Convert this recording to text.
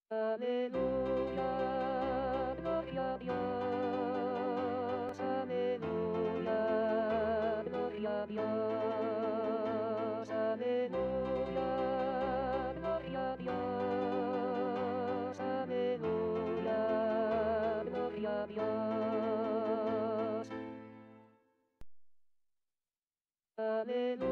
Aleluya, gloria a Dios. Aleluya, gloria a Dios. Aleluya, gloria a Dios. Aleluya, gloria a Dios. Aleluya.